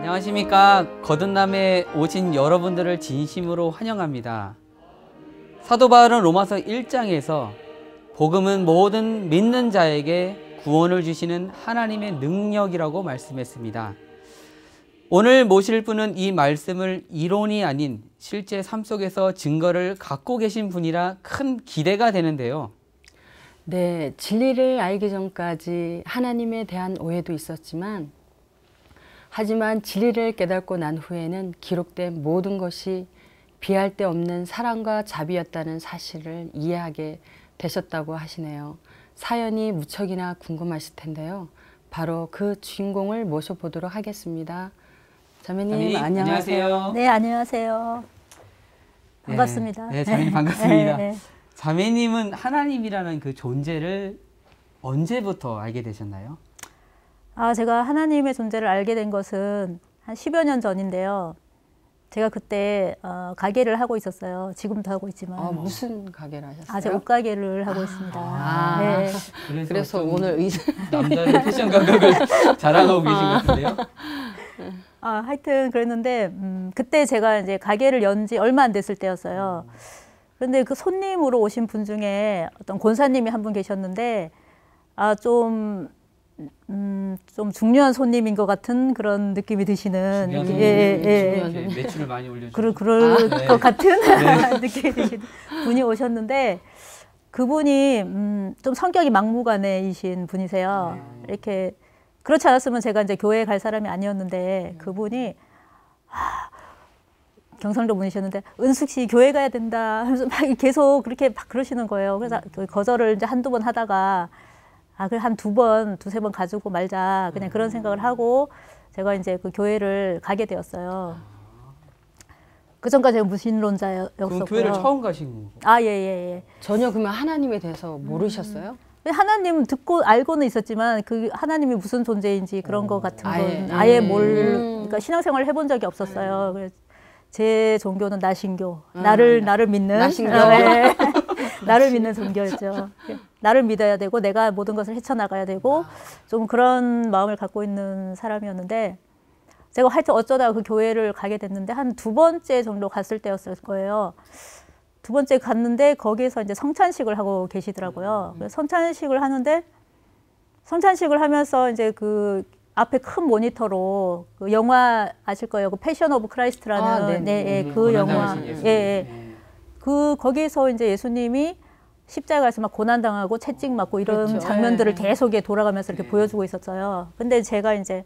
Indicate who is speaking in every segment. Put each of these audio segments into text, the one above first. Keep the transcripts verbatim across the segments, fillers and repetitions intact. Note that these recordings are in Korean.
Speaker 1: 안녕하십니까. 거듭남에 오신 여러분들을 진심으로 환영합니다. 사도 바울은 로마서 일 장에서 복음은 모든 믿는 자에게 구원을 주시는 하나님의 능력이라고 말씀했습니다. 오늘 모실 분은 이 말씀을 이론이 아닌 실제 삶 속에서 증거를 갖고 계신 분이라 큰 기대가 되는데요.
Speaker 2: 네, 진리를 알기 전까지 하나님에 대한 오해도 있었지만 하지만 진리를 깨닫고 난 후에는 기록된 모든 것이 비할 데 없는 사랑과 자비였다는 사실을 이해하게 되셨다고 하시네요. 사연이 무척이나 궁금하실 텐데요. 바로 그 주인공을 모셔보도록 하겠습니다. 자매님,
Speaker 1: 자매님
Speaker 2: 안녕하세요.
Speaker 1: 안녕하세요.
Speaker 3: 네, 안녕하세요. 반갑습니다.
Speaker 1: 네, 네 자매님 반갑습니다.
Speaker 3: 네, 네.
Speaker 1: 자매님은 하나님이라는 그 존재를 언제부터 알게 되셨나요?
Speaker 3: 아, 제가 하나님의 존재를 알게 된 것은 한 십여 년 전인데요. 제가 그때 어, 가게를 하고 있었어요. 지금도 하고 있지만.
Speaker 2: 어, 무슨 가게를 하셨어요?
Speaker 3: 아, 제가 옷가게를 하고 있습니다.
Speaker 2: 아,
Speaker 3: 네.
Speaker 1: 그래서,
Speaker 2: 그래서 오늘 의사
Speaker 1: 남다른 패션 감각을 자랑하고 계신 것 같은데요.
Speaker 3: 아, 하여튼 그랬는데 음, 그때 제가 이제 가게를 연 지 얼마 안 됐을 때였어요. 그런데 그 손님으로 오신 분 중에 어떤 권사님이 한 분 계셨는데 아, 좀 음, 좀 중요한 손님인 것 같은 그런 느낌이 드시는
Speaker 1: 중요한
Speaker 3: 예,
Speaker 1: 손님,
Speaker 3: 예, 예.
Speaker 2: 중요한
Speaker 1: 이렇게 매출을 많이 올려주고
Speaker 3: 그럴, 그럴
Speaker 1: 아, 네.
Speaker 3: 것 같은 느낌이 드시는 분이 오셨는데 그분이 음, 좀 성격이 막무가내이신 분이세요.
Speaker 1: 네.
Speaker 3: 이렇게 그렇지 않았으면 제가 이제 교회에 갈 사람이 아니었는데 그분이 아, 경상도 분이셨는데 은숙 씨 교회 가야 된다 하면서 막 계속 그렇게 막 그러시는 거예요. 그래서 그 거절을 이제 한두 번 하다가 아, 그래 한 두 번, 두세 번 가지고 말자 그냥 그런 생각을 하고 제가 이제 그 교회를 가게 되었어요. 그 전까지 제가 무신론자였었고요.
Speaker 1: 그럼 교회를 처음 가신 거고?
Speaker 3: 아, 예, 예, 예.
Speaker 2: 전혀 그러면 하나님에 대해서 모르셨어요?
Speaker 3: 하나님 듣고 알고는 있었지만 그 하나님이 무슨 존재인지 그런 거 같은 건
Speaker 2: 아예,
Speaker 3: 아예
Speaker 2: 음.
Speaker 3: 몰, 그러니까 신앙생활을 해본 적이 없었어요. 그래서 제 종교는 나신교, 나를 나를 믿는
Speaker 2: 나신교.
Speaker 3: 네. 나를 믿는 종교였죠. 나를 믿어야 되고 내가 모든 것을 헤쳐나가야 되고 좀 그런 마음을 갖고 있는 사람이었는데 제가 하여튼 어쩌다 그 교회를 가게 됐는데 한 두 번째 정도 갔을 때였을 거예요. 두 번째 갔는데 거기에서 이제 성찬식을 하고 계시더라고요. 그래서 성찬식을 하는데 성찬식을 하면서 이제 그 앞에 큰 모니터로 그 영화 아실 거예요. 그 패션 오브 크라이스트라는
Speaker 2: 아,
Speaker 3: 네,
Speaker 2: 네.
Speaker 3: 네,
Speaker 1: 음,
Speaker 3: 그
Speaker 1: 고난
Speaker 3: 영화.
Speaker 1: 당하신 예수님.
Speaker 3: 예, 예.
Speaker 1: 네.
Speaker 3: 그 거기서 이제 예수님이 십자가에서 막 고난 당하고 채찍 맞고 이런
Speaker 2: 그렇죠.
Speaker 3: 장면들을
Speaker 2: 네.
Speaker 3: 계속 돌아가면서 이렇게
Speaker 1: 네.
Speaker 3: 보여주고 있었어요. 근데 제가 이제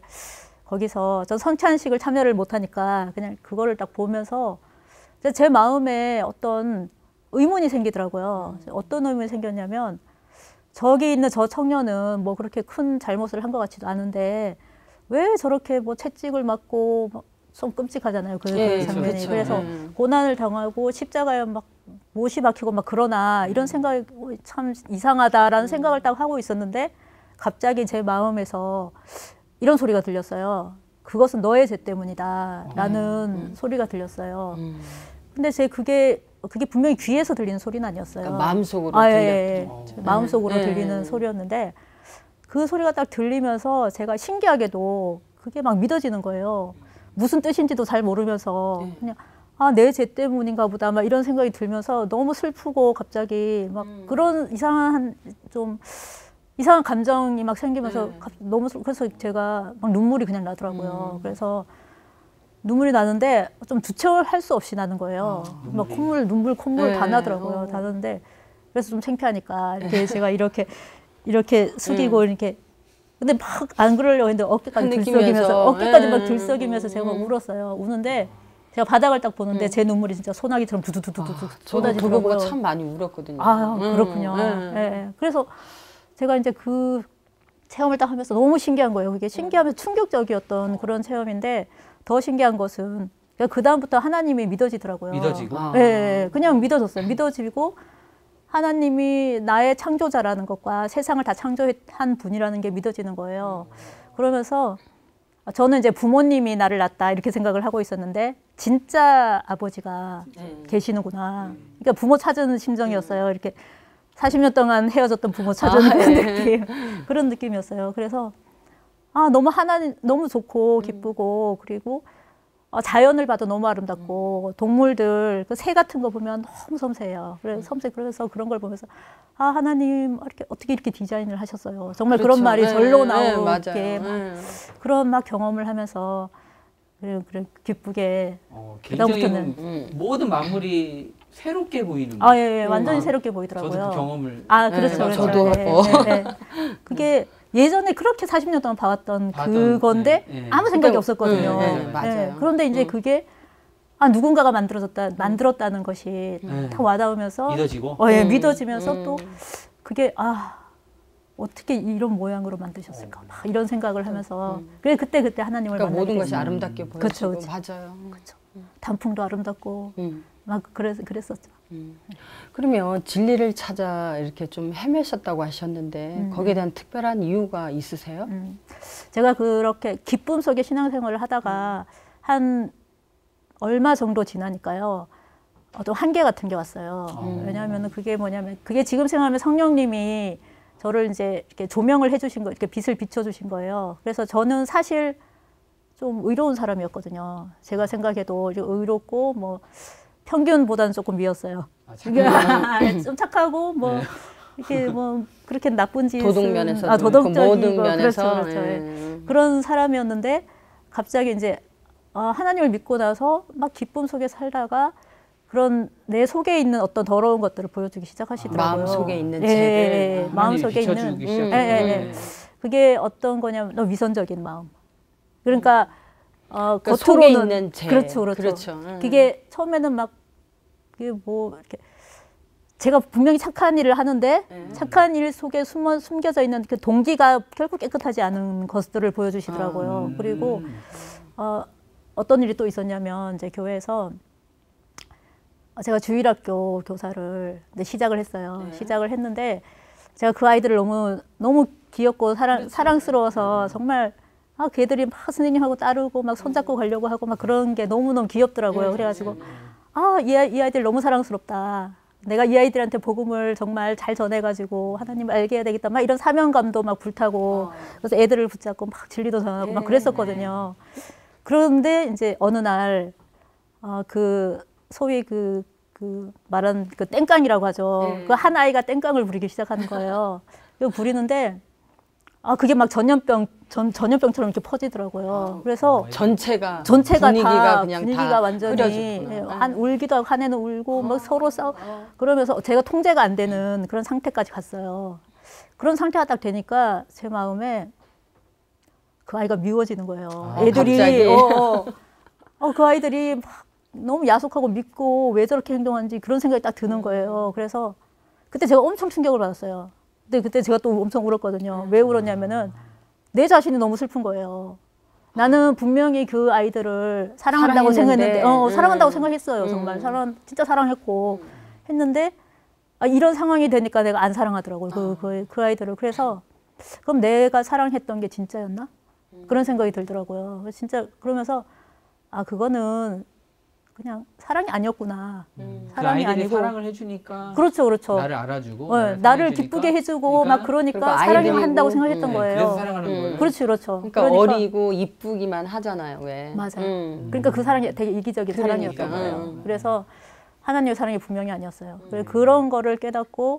Speaker 3: 거기서 전 성찬식을 참여를 못 하니까 그냥 그거를 딱 보면서 제 마음에 어떤 의문이 생기더라고요. 어떤 의문이 생겼냐면 저기 있는 저 청년은 뭐 그렇게 큰 잘못을 한 것 같지도 않은데 왜 저렇게 뭐 채찍을 맞고 뭐 좀 끔찍하잖아요. 그,
Speaker 2: 예,
Speaker 3: 그 장면이.
Speaker 2: 그렇죠.
Speaker 3: 그래서
Speaker 2: 음.
Speaker 3: 고난을 당하고 십자가에 막 못이 박히고 막 그러나 이런 생각이 참 이상하다라는 생각을 딱 하고 있었는데 갑자기 제 마음에서 이런 소리가 들렸어요. 그것은 너의 죄 때문이다 라는
Speaker 2: 음.
Speaker 3: 소리가 들렸어요.
Speaker 2: 음.
Speaker 3: 근데 제 그게 그게 분명히 귀에서 들리는 소리는 아니었어요.
Speaker 2: 그러니까 마음속으로
Speaker 3: 아,
Speaker 2: 들렸죠.
Speaker 3: 예, 예. 마음속으로
Speaker 2: 네.
Speaker 3: 들리는
Speaker 2: 네.
Speaker 3: 소리였는데 그 소리가 딱 들리면서 제가 신기하게도 그게 막 믿어지는 거예요. 무슨 뜻인지도 잘 모르면서
Speaker 2: 네.
Speaker 3: 그냥 아, 내 죄 때문인가 보다 막 이런 생각이 들면서 너무 슬프고 갑자기 막
Speaker 2: 음.
Speaker 3: 그런 이상한 좀 이상한 감정이 막 생기면서
Speaker 2: 네.
Speaker 3: 갑- 너무 슬- 그래서 제가 막 눈물이 그냥 나더라고요.
Speaker 2: 음.
Speaker 3: 그래서 눈물이 나는데 좀 주체할 수 없이 나는 거예요.
Speaker 1: 아,
Speaker 3: 막
Speaker 1: 눈물이.
Speaker 3: 콧물, 눈물, 콧물
Speaker 2: 네.
Speaker 3: 다 나더라고요.
Speaker 2: 어.
Speaker 3: 다 나는데 그래서 좀 창피하니까 이렇게 제가 이렇게 이렇게 숙이고
Speaker 2: 음.
Speaker 3: 이렇게 근데 막 안 그러려고 했는데 어깨까지
Speaker 2: 느끼면서.
Speaker 3: 들썩이면서 어깨까지 막
Speaker 2: 음.
Speaker 3: 들썩이면서 제가 막
Speaker 2: 음.
Speaker 3: 울었어요. 우는데 제가 바닥을 딱 보는데
Speaker 2: 음.
Speaker 3: 제 눈물이 진짜 소나기처럼 두두두두두
Speaker 2: 저도 그거
Speaker 3: 쏟아지더라고요.
Speaker 2: 보고 참 많이 울었거든요.
Speaker 3: 아,
Speaker 2: 음.
Speaker 3: 그렇군요.
Speaker 2: 음.
Speaker 3: 예, 예. 그래서 제가 이제 그 체험을 딱 하면서 너무 신기한 거예요. 그게 신기하면서 충격적이었던 그런 체험인데 더 신기한 것은 그 다음부터 하나님이 믿어지더라고요.
Speaker 1: 믿어지고?
Speaker 2: 아.
Speaker 3: 예, 예, 그냥 믿어졌어요. 믿어지고 하나님이 나의 창조자라는 것과 세상을 다 창조한 분이라는 게 믿어지는 거예요. 그러면서 저는 이제 부모님이 나를 낳았다 이렇게 생각을 하고 있었는데 진짜 아버지가
Speaker 2: 네.
Speaker 3: 계시는구나. 그러니까 부모 찾은 심정이었어요. 이렇게 사십 년 동안 헤어졌던 부모 찾은
Speaker 2: 아,
Speaker 3: 그런
Speaker 2: 네.
Speaker 3: 느낌. 그런 느낌이었어요. 그래서 아 너무 하나님 너무 좋고 기쁘고 그리고 어, 자연을 봐도 너무 아름답고 동물들 그 새 같은 거 보면 너무 섬세해요. 그래서 섬세 그래서 그런 걸 보면서 아 하나님 이렇게 어떻게 이렇게 디자인을 하셨어요. 정말 그런
Speaker 2: 그렇죠.
Speaker 3: 말이
Speaker 2: 네,
Speaker 3: 절로
Speaker 2: 네,
Speaker 3: 나오게
Speaker 2: 맞아요.
Speaker 3: 막
Speaker 2: 네.
Speaker 3: 그런 막 경험을 하면서 그래, 그래 기쁘게
Speaker 1: 어, 굉장히
Speaker 3: 그다음부터는-
Speaker 2: 음.
Speaker 1: 모든 만물이 새롭게 보이는
Speaker 3: 아 예, 예. 완전히
Speaker 1: 아,
Speaker 3: 새롭게 보이더라고요.
Speaker 1: 저도 그 경험을
Speaker 3: 아 그렇죠,
Speaker 2: 네,
Speaker 3: 그렇죠.
Speaker 2: 저도
Speaker 3: 네,
Speaker 2: 어.
Speaker 3: 네, 네. 그게 예전에 그렇게 사십 년 동안 봐왔던
Speaker 1: 봤던,
Speaker 3: 그건데
Speaker 1: 네, 네.
Speaker 3: 아무 생각이
Speaker 2: 그때-
Speaker 3: 없었거든요.
Speaker 2: 네, 네, 맞아요.
Speaker 3: 그런데 이제
Speaker 2: 음.
Speaker 3: 그게 아 누군가가 만들어졌다 만들었다는 것이
Speaker 1: 네.
Speaker 3: 다 와닿으면서
Speaker 1: 믿어지고
Speaker 3: 어, 예,
Speaker 2: 음,
Speaker 3: 믿어지면서
Speaker 2: 음.
Speaker 3: 또 그게 아 어떻게 이런 모양으로 만드셨을까 막 이런 생각을 하면서 그래 그때 그때 하나님을
Speaker 2: 그러니까
Speaker 3: 만나게
Speaker 2: 모든 것이
Speaker 3: 됐어요.
Speaker 2: 아름답게 보이고
Speaker 3: 그쵸, 그쵸.
Speaker 2: 맞아요.
Speaker 3: 단풍도 아름답고
Speaker 2: 음.
Speaker 3: 막 그래서 그랬었죠.
Speaker 2: 그러면 진리를 찾아 이렇게 좀 헤매셨다고 하셨는데
Speaker 3: 음.
Speaker 2: 거기에 대한 특별한 이유가 있으세요?
Speaker 3: 음. 제가 그렇게 기쁨 속에 신앙생활을 하다가 한 얼마 정도 지나니까요. 어떤 한계 같은 게 왔어요.
Speaker 1: 음.
Speaker 3: 왜냐하면 그게 뭐냐면 그게 지금 생각하면 성령님이 저를 이제 이렇게 조명을 해주신 거, 이렇게 빛을 비춰주신 거예요. 그래서 저는 사실 좀 의로운 사람이었거든요. 제가 생각해도 의롭고 뭐 평균보다는 조금 미웠어요.
Speaker 1: 아,
Speaker 3: 이게 좀 착하고 뭐
Speaker 1: 네.
Speaker 3: 이렇게 뭐 그렇게 나쁜 짓
Speaker 2: 도덕 면에서도
Speaker 3: 아, 도덕적이고
Speaker 2: 모든 면에서
Speaker 3: 그렇죠, 그렇죠.
Speaker 2: 예.
Speaker 3: 그런 사람이었는데 갑자기 이제 아, 하나님을 믿고 나서 막 기쁨 속에 살다가 그런 내 속에 있는 어떤 더러운 것들을 보여주기 시작하시더라고요.
Speaker 2: 마음 속에 있는
Speaker 3: 예,
Speaker 2: 죄를
Speaker 3: 예, 예. 마음 속에 있는
Speaker 1: 비춰주기
Speaker 2: 음,
Speaker 1: 시작해요.
Speaker 3: 예, 예, 예.
Speaker 1: 네.
Speaker 3: 그게 어떤 거냐면 너무 위선적인 마음. 그러니까 어,
Speaker 2: 그러니까
Speaker 3: 겉으로는
Speaker 2: 속에 있는 죄.
Speaker 3: 그렇죠, 그렇죠.
Speaker 2: 그렇죠. 음.
Speaker 3: 그게 처음에는 막 그게 뭐 이렇게 제가 분명히 착한 일을 하는데
Speaker 2: 네.
Speaker 3: 착한 일 속에 숨어 숨겨져 있는 그 동기가 결국 깨끗하지 않은 것들을 보여주시더라고요.
Speaker 1: 음.
Speaker 3: 그리고 어, 어떤 일이 또 있었냐면 이제 교회에서 제가 주일학교 교사를 이제 시작을 했어요.
Speaker 2: 네.
Speaker 3: 시작을 했는데 제가 그 아이들을 너무 너무 귀엽고 사랑 사랑스러워서 정말 아, 걔들이 막 선생님하고 따르고 막 손잡고 가려고 하고 막 그런 게 너무너무 귀엽더라고요. 그래가지고 아, 이, 아이, 이 아이들 너무 사랑스럽다. 내가 이 아이들한테 복음을 정말 잘 전해가지고 하나님을 알게 해야 되겠다. 막 이런 사명감도 막 불타고 그래서 애들을 붙잡고 막 진리도 전하고 막 그랬었거든요. 그런데 이제 어느 날 어, 그 소위 그, 그 말한 그 땡깡이라고 하죠. 그 한 아이가 땡깡을 부리기 시작하는 거예요. 이거 부리는데 아 그게 막 전염병 전 전염병처럼 이렇게 퍼지더라고요. 그래서
Speaker 2: 전체가
Speaker 3: 전체가
Speaker 2: 분위기가
Speaker 3: 다
Speaker 2: 그냥
Speaker 3: 분위기가
Speaker 2: 다
Speaker 3: 완전히
Speaker 2: 흐려졌구나.
Speaker 3: 예, 한 울기도 하고 한 애는 울고 막 서로 싸우 그러면서 제가 통제가 안 되는 그런 상태까지 갔어요. 그런 상태가 딱 되니까 제 마음에 그 아이가 미워지는 거예요.
Speaker 1: 아,
Speaker 3: 애들이
Speaker 2: 갑자기?
Speaker 3: 어, 어, 어, 그 아이들이 막 너무 야속하고 믿고 왜 저렇게 행동하는지 그런 생각이 딱 드는 거예요. 그래서 그때 제가 엄청 충격을 받았어요. 근데 그때 제가 또 엄청 울었거든요. 왜 울었냐면은 내 자신이 너무 슬픈 거예요. 나는 분명히 그 아이들을 사랑한다고
Speaker 2: 사랑했는데.
Speaker 3: 생각했는데, 어,
Speaker 2: 음.
Speaker 3: 사랑한다고 생각했어요.
Speaker 2: 음.
Speaker 3: 정말 사랑, 진짜 사랑했고 했는데 아, 이런 상황이 되니까 내가 안 사랑하더라고요. 그, 그, 그 아이들을. 그래서 그럼 내가 사랑했던 게 진짜였나? 그런 생각이 들더라고요. 진짜 그러면서 아 그거는 그냥 사랑이 아니었구나.
Speaker 2: 음.
Speaker 1: 그
Speaker 3: 사랑이
Speaker 1: 아이들이
Speaker 3: 아니고.
Speaker 1: 사랑을 해주니까
Speaker 3: 그렇죠, 그렇죠.
Speaker 1: 나를 알아주고
Speaker 3: 어,
Speaker 1: 나를,
Speaker 3: 나를
Speaker 1: 사랑해주니까
Speaker 3: 기쁘게 해주고 막 그러니까
Speaker 2: 그러니까
Speaker 3: 사랑을
Speaker 2: 아이들이고,
Speaker 3: 한다고 생각했던
Speaker 2: 음,
Speaker 1: 네,
Speaker 3: 거예요.
Speaker 1: 그래서 사랑하는
Speaker 2: 음.
Speaker 1: 거예요.
Speaker 3: 그렇지, 그렇죠.
Speaker 2: 그러니까, 어리고 이쁘기만 하잖아요. 왜?
Speaker 3: 맞아요.
Speaker 2: 음.
Speaker 3: 그러니까 그 사랑이 되게 이기적인
Speaker 2: 그러니까.
Speaker 3: 사랑이었던 거예요.
Speaker 2: 음.
Speaker 3: 그래서 하나님의 사랑이 분명히 아니었어요. 그래서 그런 거를 깨닫고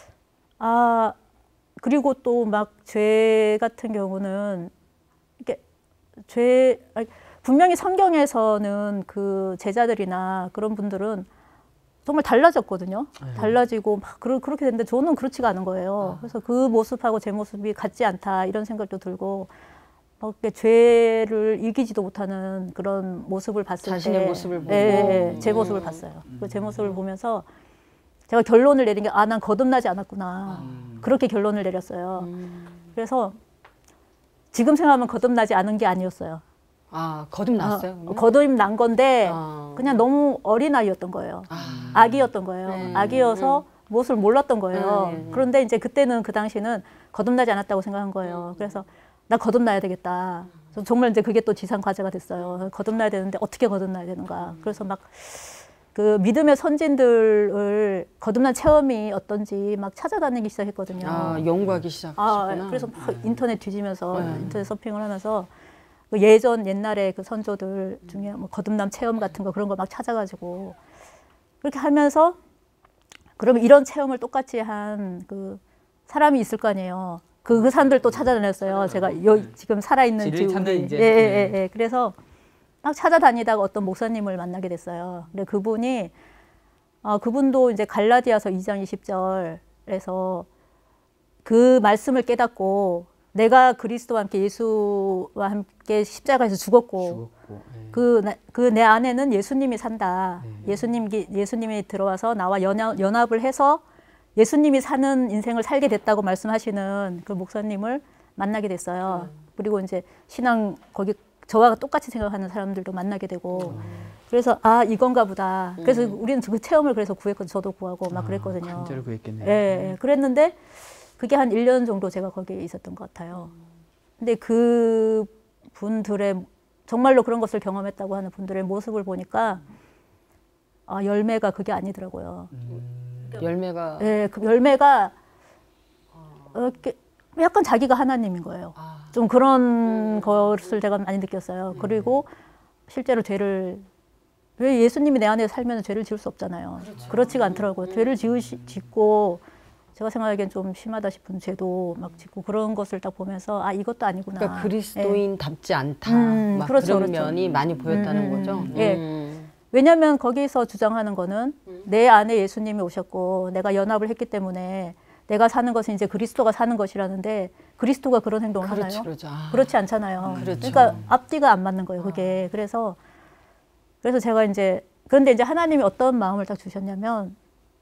Speaker 3: 아 그리고 또 막 죄 같은 경우는 이렇게 죄 아니, 분명히 성경에서는 그 제자들이나 그런 분들은 정말 달라졌거든요.
Speaker 1: 네.
Speaker 3: 달라지고 막 그러, 그렇게 됐는데 저는 그렇지가 않은 거예요. 그래서 그 모습하고 제 모습이 같지 않다 이런 생각도 들고 막 이렇게 죄를 이기지도 못하는 그런 모습을 봤을
Speaker 2: 자신의
Speaker 3: 때
Speaker 2: 모습을 보고.
Speaker 3: 예, 예, 예, 제
Speaker 2: 음.
Speaker 3: 모습을 봤어요. 그 제 모습을 보면서 제가 결론을 내린 게 아 난 거듭나지 않았구나.
Speaker 1: 음.
Speaker 3: 그렇게 결론을 내렸어요.
Speaker 2: 음.
Speaker 3: 그래서 지금 생각하면 거듭나지 않은 게 아니었어요.
Speaker 2: 아, 거듭났어요?
Speaker 3: 어,
Speaker 2: 그러면?
Speaker 3: 거듭 난 건데
Speaker 2: 아.
Speaker 3: 그냥 너무 어린 아이였던 거예요.
Speaker 2: 아.
Speaker 3: 아기였던 거예요.
Speaker 2: 네.
Speaker 3: 아기여서 무엇을 몰랐던 거예요.
Speaker 2: 네, 네, 네.
Speaker 3: 그런데 이제 그때는 그 당시는 거듭나지 않았다고 생각한 거예요. 그래서 나 거듭나야 되겠다. 그래서 정말 이제 그게 또 지상 과제가 됐어요. 거듭나야 되는데 어떻게 거듭나야 되는가. 그래서 막 그 믿음의 선진들을 거듭난 체험이 어떤지 막 찾아다니기 시작했거든요.
Speaker 2: 아, 연구하기 시작하셨구나.
Speaker 3: 아, 그래서 막 인터넷 뒤지면서
Speaker 2: 네.
Speaker 3: 인터넷 서핑을 하면서 그 예전 옛날에 그 선조들 중에 뭐 거듭남 체험 같은 거 그런 거 막 찾아가지고 그렇게 하면서 그러면 이런 체험을 똑같이 한 그 사람이 있을 거 아니에요. 그, 그 사람들 또 찾아다녔어요. 제가 여, 지금 살아있는
Speaker 1: 진리를
Speaker 3: 지금
Speaker 1: 찾는
Speaker 3: 우리-
Speaker 1: 이제,
Speaker 3: 예, 예,
Speaker 1: 네.
Speaker 3: 예, 예. 그래서 막 찾아다니다가 어떤 목사님을 만나게 됐어요. 근데 그분이 어, 그분도 이제 갈라디아서 이 장 이십 절에서 그 말씀을 깨닫고 내가 그리스도와 함께 예수와 함께 십자가에서 죽었고
Speaker 1: 죽었고. 예.
Speaker 3: 그 그 내 안에는 예수님이 산다.
Speaker 1: 네.
Speaker 3: 예수님 예수님이 들어와서 나와 연합, 연합을 해서 예수님이 사는 인생을 살게 됐다고 말씀하시는 그 목사님을 만나게 됐어요. 그리고 이제 신앙 거기 저와 똑같이 생각하는 사람들도 만나게 되고 그래서 아 이건가 보다. 그래서 우리는 그 체험을 그래서 구했거든요. 저도 구하고 막 그랬거든요.
Speaker 1: 아, 간절히 구했겠네요.
Speaker 3: 예, 예, 그랬는데 그게 한 일 년 정도 제가 거기에 있었던 것 같아요. 근데 그 분들의 정말로 그런 것을 경험했다고 하는 분들의 모습을 보니까 아, 열매가 그게 아니더라고요.
Speaker 2: 열매가
Speaker 3: 예, 그 열매가 어, 이렇게 약간 자기가 하나님인 거예요.
Speaker 2: 아.
Speaker 3: 좀 그런 것을 제가 많이 느꼈어요. 그리고 실제로 죄를 왜 예수님이 내 안에 살면 죄를 지을 수 없잖아요. 그렇지가 않더라고요. 죄를 지으시, 짓고 제가 생각하기엔 좀 심하다 싶은 죄도 막 짓고 그런 것을 딱 보면서 아 이것도 아니구나.
Speaker 2: 그러니까 그리스도인답지 않다.
Speaker 3: 음,
Speaker 2: 막
Speaker 3: 그렇죠,
Speaker 2: 그런
Speaker 3: 그렇죠.
Speaker 2: 면이 많이 보였다는
Speaker 3: 음, 음,
Speaker 2: 거죠.
Speaker 3: 음. 예.
Speaker 2: 음.
Speaker 3: 왜냐하면 거기서 주장하는 거는 내 안에 예수님이 오셨고 내가 연합을 했기 때문에 내가 사는 것은 이제 그리스도가 사는 것이라는데 그리스도가 그런 행동을
Speaker 2: 그렇죠,
Speaker 3: 하나요?
Speaker 2: 그렇죠. 아.
Speaker 3: 그렇지 않잖아요.
Speaker 2: 그렇죠.
Speaker 3: 그러니까 앞뒤가 안 맞는 거예요. 그게 그래서 그래서 제가 이제 그런데 이제 하나님이 어떤 마음을 딱 주셨냐면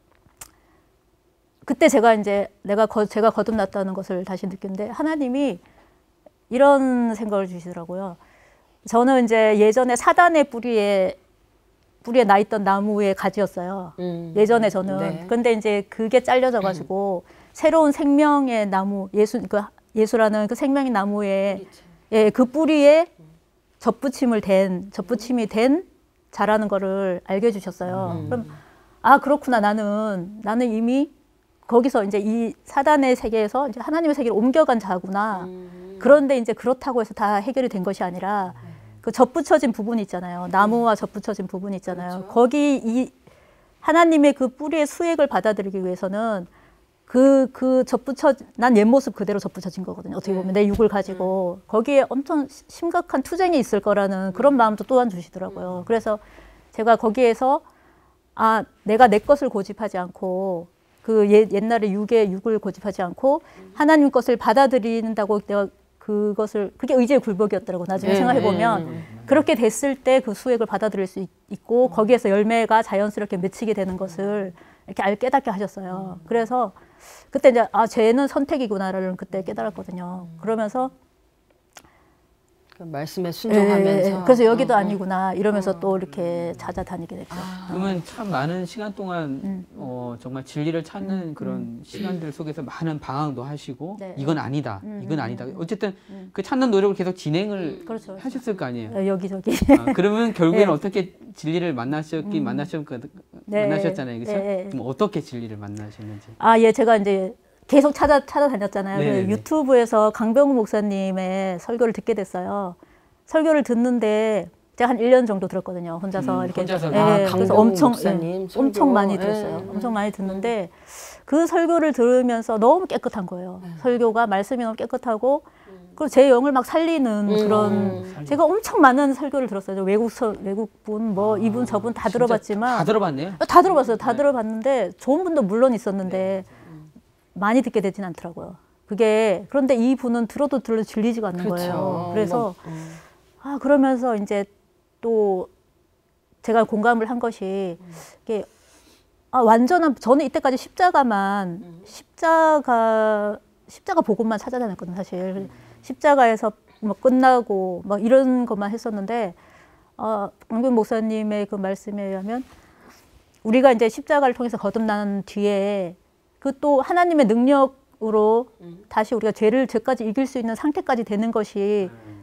Speaker 3: 그때 제가 이제 내가 거, 제가 거듭났다는 것을 다시 느꼈는데 하나님이 이런 생각을 주시더라고요. 저는 이제 예전에 사단의 뿌리에 뿌리에 나 있던 나무의 가지였어요.
Speaker 2: 음.
Speaker 3: 예전에 저는.
Speaker 2: 네.
Speaker 3: 근데 이제 그게 잘려져 가지고 새로운 생명의 나무 예수 그 예수라는 그 생명의 나무에 예, 그 뿌리에 접붙임을 된 접붙임이 된 자라는 거를 알게 해 주셨어요.
Speaker 2: 음.
Speaker 3: 그럼 아 그렇구나 나는 나는 이미 거기서 이제 이 사단의 세계에서 이제 하나님의 세계로 옮겨간 자구나.
Speaker 2: 음.
Speaker 3: 그런데 이제 그렇다고 해서 다 해결이 된 것이 아니라 그 접붙여진 부분이 있잖아요. 나무와 접붙여진 부분이 있잖아요.
Speaker 2: 그렇죠.
Speaker 3: 거기 이 하나님의 그 뿌리의 수액을 받아들이기 위해서는 그, 그 접붙여, 난 옛 모습 그대로 접붙여진 거거든요. 어떻게 보면 내 육을 가지고. 거기에 엄청 심각한 투쟁이 있을 거라는 그런 마음도 또한 주시더라고요. 그래서 제가 거기에서 아, 내가 내 것을 고집하지 않고 그 옛, 옛날에 육의 육을 고집하지 않고 하나님 것을 받아들인다고 내가 그것을 그게 의지의 굴복이었더라고. 나중에
Speaker 2: 네,
Speaker 3: 생각해 보면
Speaker 2: 네.
Speaker 3: 그렇게 됐을 때 그 수액을 받아들일 수 있, 있고 거기에서 열매가 자연스럽게 맺히게 되는 것을 이렇게 알 깨닫게 하셨어요. 그래서 그때 이제 아 죄는 선택이구나를 그때 깨달았거든요. 그러면서
Speaker 2: 그 말씀에
Speaker 3: 예,
Speaker 2: 순종하면서.
Speaker 3: 예, 예. 그래서 여기도
Speaker 2: 어, 어.
Speaker 3: 아니구나 이러면서 또 이렇게 찾아다니게 됐죠.
Speaker 1: 그러면 참 많은 시간 동안
Speaker 3: 음.
Speaker 1: 어, 정말 진리를 찾는 그런 시간들 속에서 많은 방황도 하시고
Speaker 3: 네.
Speaker 1: 이건 아니다,
Speaker 3: 음,
Speaker 1: 이건
Speaker 3: 음,
Speaker 1: 아니다.
Speaker 3: 음.
Speaker 1: 어쨌든
Speaker 3: 음.
Speaker 1: 그 찾는 노력을 계속 진행을
Speaker 3: 그렇죠.
Speaker 1: 하셨을 거 아니에요.
Speaker 3: 예, 여기저기.
Speaker 1: 아, 그러면 결국에는
Speaker 3: 네.
Speaker 1: 어떻게 진리를 만나셨긴 만나셨,
Speaker 3: 네.
Speaker 1: 만나셨잖아요. 그렇죠?
Speaker 3: 네.
Speaker 1: 그럼 어떻게 진리를 만나셨는지.
Speaker 3: 아, 예, 제가 이제 계속 찾아 찾아다녔잖아요.
Speaker 1: 네,
Speaker 3: 그래서
Speaker 1: 네.
Speaker 3: 유튜브에서 강병우 목사님의 설교를 듣게 됐어요. 설교를 듣는데 제가 한 일 년 정도 들었거든요. 혼자서
Speaker 1: 음,
Speaker 3: 이렇게.
Speaker 1: 혼자서.
Speaker 3: 예,
Speaker 2: 아,
Speaker 3: 그래서
Speaker 2: 강병우
Speaker 3: 엄청
Speaker 2: 목사님
Speaker 3: 예,
Speaker 2: 설교.
Speaker 3: 엄청 많이
Speaker 2: 예.
Speaker 3: 들었어요. 엄청 많이 듣는데 그 설교를 들으면서 너무 깨끗한 거예요. 설교가 말씀이 너무 깨끗하고 그리고 제 영을 막 살리는
Speaker 2: 음.
Speaker 3: 그런
Speaker 2: 음.
Speaker 3: 제가 엄청 많은 설교를 들었어요. 외국 서, 외국 분, 뭐 이분 저분 다
Speaker 1: 진짜
Speaker 3: 들어봤지만
Speaker 1: 다 들어봤네요.
Speaker 3: 다 들어봤어요. 다 들어봤는데 좋은 분도 물론 있었는데 많이 듣게 되진 않더라고요. 그게 그런데 이 분은 들어도 들어도 질리지가 않는
Speaker 2: 그렇죠.
Speaker 3: 거예요. 그래서
Speaker 2: 뭐, 음.
Speaker 3: 아 그러면서 이제 또 제가 공감을 한 것이 이게 아 완전한 저는 이때까지 십자가만 십자가 십자가 복음만 찾아다녔거든요. 사실 십자가에서 뭐 끝나고 막 이런 것만 했었는데 어, 강병 목사님의 그 말씀에 의하면 우리가 이제 십자가를 통해서 거듭난 뒤에 그 또 하나님의 능력으로 다시 우리가 죄를 죄까지 이길 수 있는 상태까지 되는 것이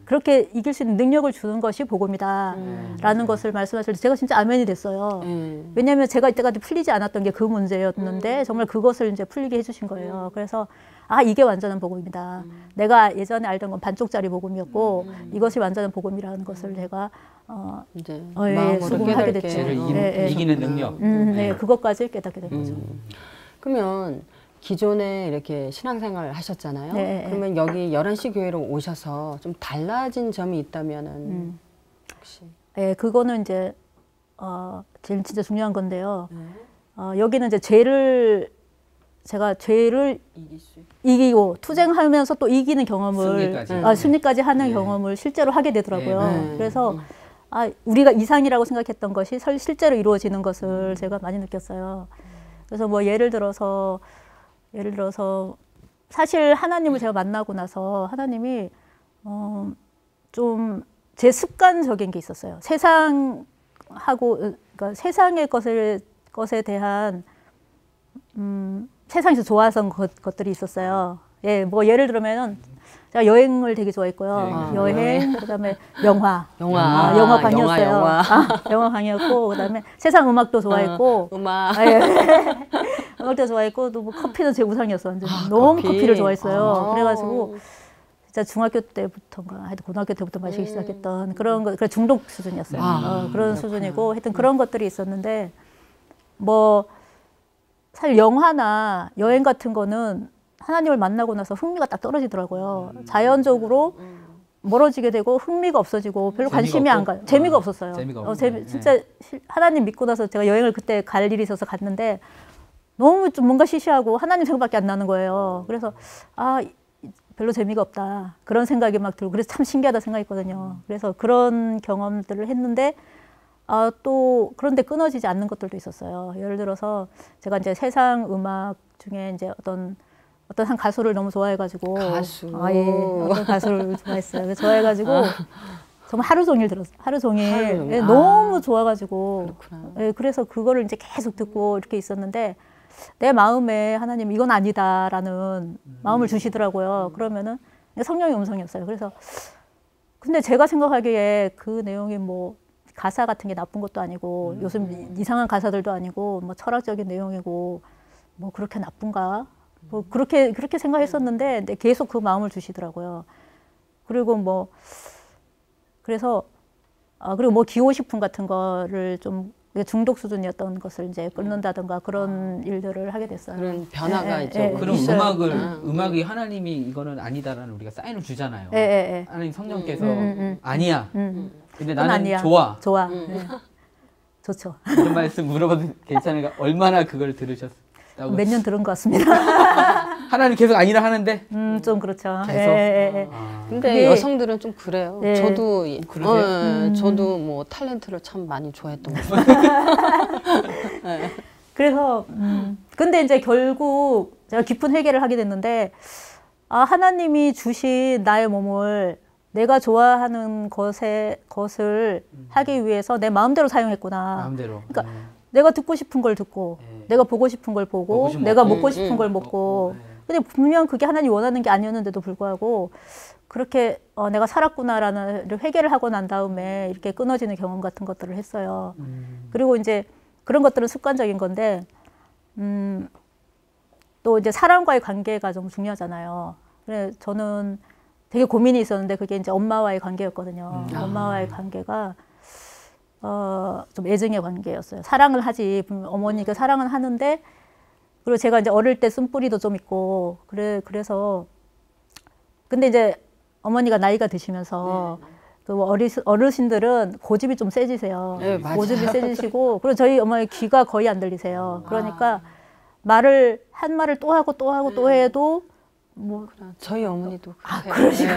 Speaker 3: 그렇게 이길 수 있는 능력을 주는 것이 복음이다라는
Speaker 2: 음.
Speaker 3: 것을 말씀하실 때 제가 진짜 아멘이 됐어요.
Speaker 2: 음.
Speaker 3: 왜냐하면 제가 이때까지 풀리지 않았던 게 그 문제였는데 정말 그것을 이제 풀리게 해주신 거예요. 그래서 아 이게 완전한 복음이다. 내가 예전에 알던 건 반쪽짜리 복음이었고 이것이 완전한 복음이라는 것을 제가 어,
Speaker 2: 이제
Speaker 3: 어, 예,
Speaker 2: 마음으로
Speaker 3: 수긍하게
Speaker 2: 깨닫게.
Speaker 3: 됐죠.
Speaker 1: 죄를
Speaker 2: 어.
Speaker 1: 이기,
Speaker 3: 예, 예.
Speaker 1: 이기는 능력.
Speaker 3: 음, 네, 그것까지 깨닫게 된 거죠.
Speaker 2: 음. 그러면 기존에 이렇게 신앙생활 하셨잖아요.
Speaker 3: 네,
Speaker 2: 그러면 여기 열한 시 교회로 오셔서 좀 달라진 점이 있다면은
Speaker 3: 음.
Speaker 2: 혹시
Speaker 3: 예, 그거는 이제 어, 제일 진짜 중요한 건데요.
Speaker 2: 네.
Speaker 3: 어, 여기는 이제 죄를 제가 죄를
Speaker 2: 이길 수 있-
Speaker 3: 이기고 투쟁하면서 또 이기는 경험을
Speaker 1: 승리까지.
Speaker 3: 아, 승리까지 하는
Speaker 1: 네.
Speaker 3: 경험을 실제로 하게 되더라고요.
Speaker 2: 네.
Speaker 3: 그래서
Speaker 2: 음.
Speaker 3: 아, 우리가 이상이라고 생각했던 것이 설- 실제로 이루어지는 것을 제가 많이 느꼈어요. 그래서 뭐 예를 들어서 예를 들어서 사실 하나님을 제가 만나고 나서 하나님이 어, 좀 제 습관적인 게 있었어요. 세상하고 그러니까 세상의 것을 것에 대한 음, 세상에서 좋아하던 것, 것들이 있었어요. 예, 뭐 예를 들면은 제가 여행을 되게 좋아했고요.
Speaker 1: 아,
Speaker 3: 여행, 그다음에 영화.
Speaker 2: 영화,
Speaker 3: 아, 영화 방이었어요.
Speaker 2: 영화, 영화.
Speaker 3: 아, 영화 방이었고, 그다음에 세상 음악도 좋아했고,
Speaker 2: 음악.
Speaker 3: 아, 예. 음악도 좋아했고, 또 뭐 커피는 제 우상이었어요. 완전 너무
Speaker 2: 커피.
Speaker 3: 커피를 좋아했어요.
Speaker 2: 아.
Speaker 3: 그래가지고 진짜 중학교 때부터인가, 하여튼 고등학교 때부터 마시기 시작했던 그런 거, 그런 중독 수준이었어요.
Speaker 2: 아,
Speaker 3: 어, 그런
Speaker 2: 그렇구나.
Speaker 3: 수준이고, 하여튼 그런 것들이 있었는데, 뭐 사실 영화나 여행 같은 거는 하나님을 만나고 나서 흥미가 딱 떨어지더라고요. 자연적으로 멀어지게 되고 흥미가 없어지고 별로
Speaker 1: 재미가
Speaker 3: 관심이 안
Speaker 1: 없고?
Speaker 3: 가요. 재미가
Speaker 1: 아,
Speaker 3: 없었어요.
Speaker 1: 재미가
Speaker 3: 어,
Speaker 1: 없고.
Speaker 3: 재미,
Speaker 1: 네.
Speaker 3: 진짜 시- 하나님 믿고 나서 제가 여행을 그때 갈 일이 있어서 갔는데 너무 좀 뭔가 시시하고 하나님 생각밖에 안 나는 거예요. 그래서 아 이- 별로 재미가 없다 그런 생각이 막 들고 그래서 참 신기하다 생각했거든요. 그래서 그런 경험들을 했는데 아, 또 그런데 끊어지지 않는 것들도 있었어요. 예를 들어서 제가 이제 세상 음악 중에 이제 어떤 어떤 한 가수를 너무 좋아해가지고
Speaker 2: 가수.
Speaker 3: 아, 예, 어떤 가수를 좋아했어요. 그래서 좋아해가지고 정말 하루 종일 들었어요. 하루 종일,
Speaker 2: 하루 종일.
Speaker 3: 예,
Speaker 2: 아.
Speaker 3: 너무 좋아가지고
Speaker 2: 그렇구나.
Speaker 3: 예, 그래서 그거를 이제 계속 듣고 이렇게 있었는데 내 마음에 하나님 이건 아니다라는 마음을 주시더라고요. 그러면은 성령의 음성이었어요. 그래서 근데 제가 생각하기에 그 내용이 뭐 가사 같은 게 나쁜 것도 아니고
Speaker 2: 음.
Speaker 3: 요즘 이상한 가사들도 아니고 뭐 철학적인 내용이고 뭐 그렇게 나쁜가? 뭐 그렇게 그렇게 생각했었는데 근데 계속 그 마음을 주시더라고요. 그리고 뭐 그래서 아 그리고 뭐 기호식품 같은 거를 좀 중독 수준이었던 것을 이제 끊는다든가 그런 일들을 하게 됐어요.
Speaker 2: 그런 변화가
Speaker 3: 예, 예,
Speaker 2: 있죠.
Speaker 3: 예,
Speaker 1: 그럼
Speaker 3: 있어요.
Speaker 1: 음악을
Speaker 2: 음.
Speaker 1: 음악이 하나님이 이거는 아니다라는 우리가 사인을 주잖아요.
Speaker 3: 예, 예, 예.
Speaker 1: 하나님 성령께서
Speaker 3: 음, 음, 음.
Speaker 1: 아니야.
Speaker 3: 음.
Speaker 1: 근데
Speaker 3: 그건
Speaker 1: 나는
Speaker 3: 아니야.
Speaker 1: 좋아.
Speaker 3: 좋아.
Speaker 2: 음.
Speaker 3: 네. 좋죠.
Speaker 1: 이런 말씀 물어봐도 괜찮을까? 얼마나 그걸 들으셨다고?
Speaker 3: 몇 년 들은 것 같습니다.
Speaker 1: 하나님 계속 아니라 하는데.
Speaker 3: 음, 좀 그렇죠.
Speaker 1: 계속?
Speaker 3: 예, 예, 예.
Speaker 1: 아,
Speaker 2: 근데
Speaker 3: 그게-
Speaker 2: 여성들은 좀 그래요.
Speaker 3: 네.
Speaker 2: 저도 이-
Speaker 1: 그러세요?
Speaker 2: 어, 예,
Speaker 3: 음.
Speaker 2: 저도 뭐 탤런트를 참 많이 좋아했던 것 같아요.
Speaker 3: 그래서 음, 근데 이제 결국 제가 깊은 회개를 하게 됐는데 아 하나님이 주신 나의 몸을 내가 좋아하는 것에 것을 하기 위해서 내 마음대로 사용했구나.
Speaker 1: 마음대로.
Speaker 3: 그러니까
Speaker 1: 네.
Speaker 3: 내가 듣고 싶은 걸 듣고
Speaker 1: 네.
Speaker 3: 내가 보고 싶은 걸 보고
Speaker 1: 먹고 싶은
Speaker 3: 내가
Speaker 1: 먹고.
Speaker 3: 먹고 싶은
Speaker 2: 음,
Speaker 3: 걸
Speaker 2: 음.
Speaker 3: 먹고
Speaker 1: 네.
Speaker 3: 근데 분명 그게 하나님이 원하는 게 아니었는데도 불구하고 그렇게 어, 내가 살았구나라는 회개를 하고 난 다음에 이렇게 끊어지는 경험 같은 것들을 했어요.
Speaker 1: 음.
Speaker 3: 그리고 이제 그런 것들은 습관적인 건데 음, 또 이제 사람과의 관계가 좀 중요하잖아요. 그래 저는 되게 고민이 있었는데 그게 이제 엄마와의 관계였거든요.
Speaker 1: 음.
Speaker 3: 엄마와의 관계가 어, 좀 애증의 관계였어요. 사랑을 하지 분명 어머니가 사랑은 하는데 그리고 제가 이제 어릴 때 쓴뿌리도 좀 있고 그래 그래서 근데 이제 어머니가 나이가 드시면서 그 어리, 어르신들은 고집이 좀 세지세요.
Speaker 2: 네, 맞아요.
Speaker 3: 고집이 세지시고 그리고 저희 어머니 귀가 거의 안 들리세요. 그러니까 말을 한 말을 또 하고 또 하고 또 해도 뭐
Speaker 2: 저희 어머니도
Speaker 3: 아,
Speaker 2: 그러세요.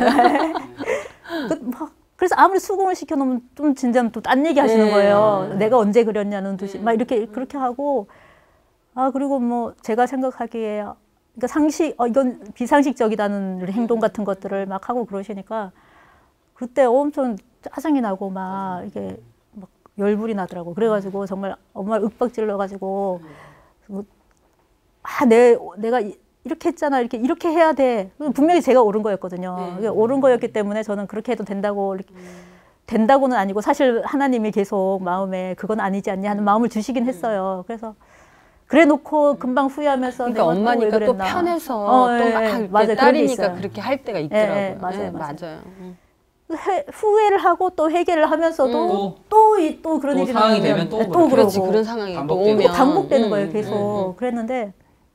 Speaker 3: 그, 막 그래서 아무리 수긍을 시켜놓으면 좀 진짜 또 딴 얘기 하시는
Speaker 2: 네.
Speaker 3: 거예요. 내가 언제 그랬냐는 듯이 막 이렇게 그렇게 하고 아 그리고 뭐 제가 생각하기에 그러니까 상식 어 이건 비상식적이다는 행동 같은 것들을 막 하고 그러시니까 그때 엄청 짜증이 나고 막 이게 막 열불이 나더라고. 그래가지고 정말 엄마를 윽박질러 가지고 아 내 내가 이- 이렇게 했잖아. 이렇게 이렇게 해야 돼. 분명히 제가 옳은 거였거든요.
Speaker 2: 네.
Speaker 3: 옳은 거였기 때문에 저는 그렇게 해도 된다고 이렇게 된다고는 아니고 사실 하나님이 계속 마음에 그건 아니지 않냐 하는 마음을 주시긴 했어요. 그래서 그래 놓고 금방 후회하면서
Speaker 2: 그러니까
Speaker 3: 내가
Speaker 2: 엄마니까
Speaker 3: 또,
Speaker 2: 또 편해서
Speaker 3: 어,
Speaker 2: 또
Speaker 3: 예,
Speaker 2: 막
Speaker 3: 예,
Speaker 2: 이렇게
Speaker 3: 맞아요. 그런 게
Speaker 2: 딸이니까
Speaker 3: 있어요.
Speaker 2: 그렇게 할 때가 있더라고요.
Speaker 3: 예, 예, 맞아요,
Speaker 2: 예,
Speaker 3: 맞아요.
Speaker 2: 맞아요. 음.
Speaker 3: 해, 후회를 하고 또 회개를 하면서도
Speaker 1: 음.
Speaker 3: 또 이 또 그런
Speaker 1: 또
Speaker 3: 일이
Speaker 1: 상황이
Speaker 3: 나오면
Speaker 1: 되면 또
Speaker 3: 예,
Speaker 1: 그렇죠.
Speaker 2: 그렇지,
Speaker 3: 그러고
Speaker 2: 그런 상황이 또
Speaker 1: 반복되고.
Speaker 2: 오면
Speaker 3: 또 반복되는
Speaker 2: 음,
Speaker 3: 거예요.
Speaker 2: 음,
Speaker 3: 계속
Speaker 2: 음,
Speaker 3: 그랬는데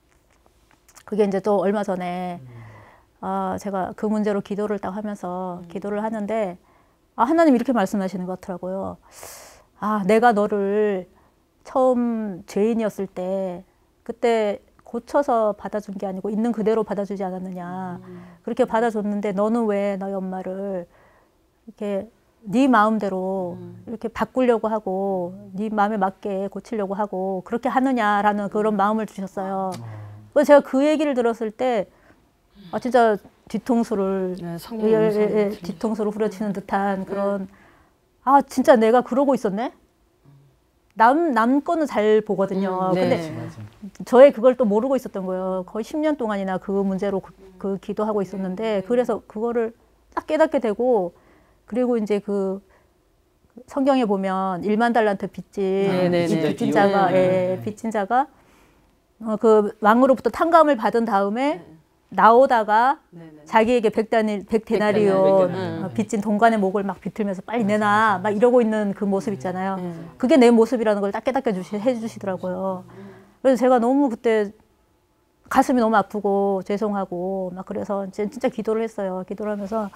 Speaker 3: 그게 이제 또 얼마 전에 아, 제가 그 문제로 기도를 딱 하면서 기도를 하는데 아, 하나님 이렇게 말씀하시는 것 같더라고요. 아, 내가 너를 처음 죄인이었을 때 그때 고쳐서 받아준 게 아니고 있는 그대로 받아주지 않았느냐. 그렇게 받아줬는데 너는 왜 너희 엄마를 이렇게 네 마음대로 이렇게 바꾸려고 하고 네 마음에 맞게 고치려고 하고 그렇게 하느냐라는 그런 마음을 주셨어요. 그래서 제가 그 얘기를 들었을 때 아, 진짜 뒤통수를
Speaker 2: 네,
Speaker 3: 예,
Speaker 2: 성령
Speaker 3: 예, 예,
Speaker 2: 음성을
Speaker 3: 뒤통수로 후려치는 듯한 그런 아 진짜 내가 그러고 있었네. 남, 남 거는 잘 보거든요.
Speaker 2: 음, 네.
Speaker 3: 근데
Speaker 1: 맞아.
Speaker 3: 저의 그걸 또 모르고 있었던 거예요. 거의 십 년 동안이나 그 문제로 그, 그 기도하고 있었는데 그래서 그거를 딱 깨닫게 되고 그리고 이제 그 성경에 보면 일만 달란트 빚진
Speaker 2: 네, 네,
Speaker 3: 이
Speaker 2: 네.
Speaker 3: 빚진 자가
Speaker 1: 네.
Speaker 3: 예, 빚진 자가 어, 그 왕으로부터 탕감을 받은 다음에 나오다가 자기에게 백다니, 백데나리온
Speaker 2: 음.
Speaker 3: 어, 빚진 동관의 목을 막 비틀면서 빨리 내놔 막 이러고 있는 그 모습 있잖아요.
Speaker 2: 음.
Speaker 3: 그게 내 모습이라는 걸 딱 깨닫게 주시, 해주시더라고요. 그래서 제가 너무 그때 가슴이 너무 아프고 죄송하고 막 그래서 진짜 기도를 했어요. 기도를 하면서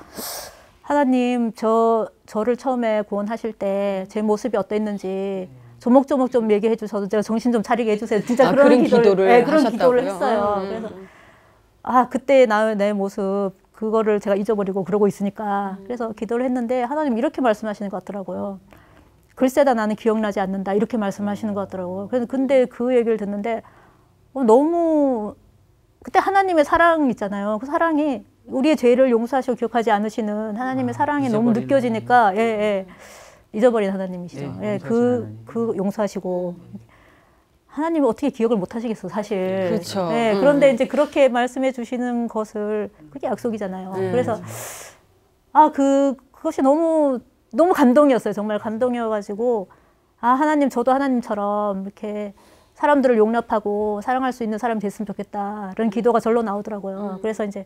Speaker 3: 하나님 저 저를 처음에 구원하실 때 제 모습이 어땠는지 조목조목 좀 얘기해 주셔서 제가 정신 좀 차리게 해주세요. 진짜
Speaker 2: 아,
Speaker 3: 그런,
Speaker 2: 그런
Speaker 3: 기도를,
Speaker 2: 기도를
Speaker 3: 네, 그런
Speaker 2: 하셨다고요?
Speaker 3: 기도를 했어요.
Speaker 2: 음, 음,
Speaker 3: 그래서
Speaker 2: 음.
Speaker 3: 아 그때 나 내 모습 그거를 제가 잊어버리고 그러고 있으니까 그래서 기도를 했는데 하나님 이렇게 말씀하시는 것 같더라고요. 글쎄다 나는 기억나지 않는다 이렇게 말씀하시는 것 같더라고요. 그래서 근데 그 얘기를 듣는데 어, 너무 그때 하나님의 사랑 있잖아요. 그 사랑이 우리의 죄를 용서하시고 기억하지 않으시는 하나님의
Speaker 1: 아,
Speaker 3: 사랑이 너무
Speaker 1: 잊어버리는
Speaker 3: 느껴지니까 예, 예. 잊어버린 하나님이시죠.
Speaker 1: 네,
Speaker 3: 예,
Speaker 1: 용서하시는
Speaker 3: 그,
Speaker 1: 하나님.
Speaker 3: 그 용서하시고 하나님이 어떻게 기억을 못 하시겠어 사실.
Speaker 2: 그렇죠.
Speaker 3: 예,
Speaker 2: 음.
Speaker 3: 그런데 이제 그렇게 말씀해 주시는 것을 그게 약속이잖아요.
Speaker 2: 네.
Speaker 3: 그래서 아, 그 그것이 너무 너무 감동이었어요. 정말 감동이어가지고 아 하나님 저도 하나님처럼 이렇게 사람들을 용납하고 사랑할 수 있는 사람이 됐으면 좋겠다. 이런 기도가 절로 나오더라고요. 그래서 이제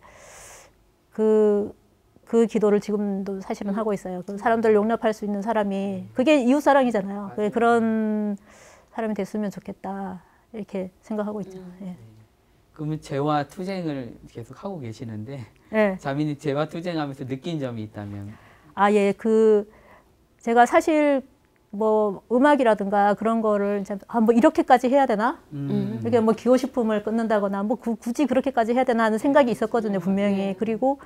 Speaker 3: 그, 그 기도를 지금도 사실은 하고 있어요. 그 사람들을 용납할 수 있는 사람이 그게 이웃사랑이잖아요. 그게 그런 사람이 됐으면 좋겠다. 이렇게 생각하고 있죠. 예.
Speaker 1: 그러면 죄와 투쟁을 계속 하고 계시는데
Speaker 3: 예.
Speaker 1: 자민이 죄와 투쟁하면서 느낀 점이 있다면
Speaker 3: 아, 예. 그 제가 사실 뭐 음악이라든가 그런 거를 이제 아, 뭐 이렇게까지 해야 되나?
Speaker 1: 음.
Speaker 3: 이렇게 뭐 기호식품을 끊는다거나 뭐 구, 굳이 그렇게까지 해야 되나 하는 생각이 있었거든요, 분명히. 그리고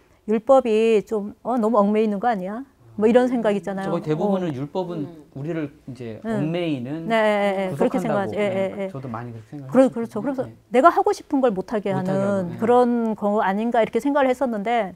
Speaker 3: 율법이 좀 어, 너무 얽매이는 있는 거 아니야? 뭐 이런 생각 있잖아요.
Speaker 1: 저거 대부분은
Speaker 3: 어.
Speaker 1: 율법은 우리를 이제
Speaker 3: 음.
Speaker 1: 얽매이는
Speaker 3: 네, 예, 예, 그렇게
Speaker 1: 구속한다고.
Speaker 3: 생각하죠. 예,
Speaker 1: 네,
Speaker 3: 예, 예.
Speaker 1: 저도 많이 그렇게 생각해요.
Speaker 3: 그러, 그렇죠. 그래서 내가 하고 싶은 걸 못하게
Speaker 1: 못하게
Speaker 3: 하는
Speaker 1: 하고,
Speaker 3: 그런 거 아닌가 이렇게 생각을 했었는데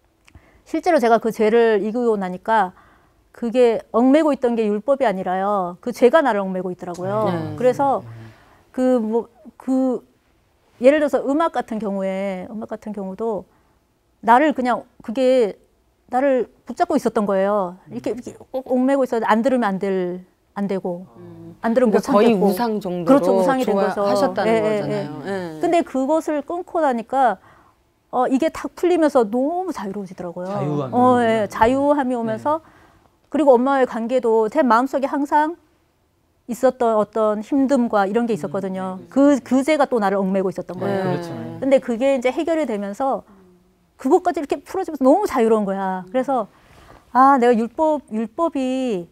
Speaker 3: 실제로 제가 그 죄를 이기고 나니까 그게 얽매고 있던 게 율법이 아니라요. 그 죄가 나를 얽매고 있더라고요.
Speaker 2: 네.
Speaker 3: 그래서 그 뭐 그 예를 들어서 음악 같은 경우에 음악 같은 경우도 나를 그냥 그게 나를 붙잡고 있었던 거예요. 이렇게, 이렇게 꼭 얽매고 있어서 안 들으면 안 될, 안 되고 안 들으면 못
Speaker 2: 그러니까 거의
Speaker 3: 참겠고.
Speaker 2: 우상 정도로
Speaker 3: 그렇죠, 우상이 된 거죠.
Speaker 2: 하셨다는
Speaker 3: 예, 예,
Speaker 2: 거잖아요. 예.
Speaker 3: 근데 그것을 끊고 나니까 어, 이게 탁 풀리면서 너무 자유로워지더라고요.
Speaker 1: 자유함이
Speaker 3: 어,
Speaker 1: 오는구나.
Speaker 3: 예, 자유함이 오면서 그리고 엄마의 관계도 제 마음속에 항상 있었던 어떤 힘듦과 이런 게 있었거든요. 그, 그 죄가 또 나를 얽매고 있었던 거예요.
Speaker 1: 그렇죠.
Speaker 3: 근데 그게 이제 해결이 되면서 그것까지 이렇게 풀어지면서 너무 자유로운 거야. 그래서 아, 내가 율법, 율법이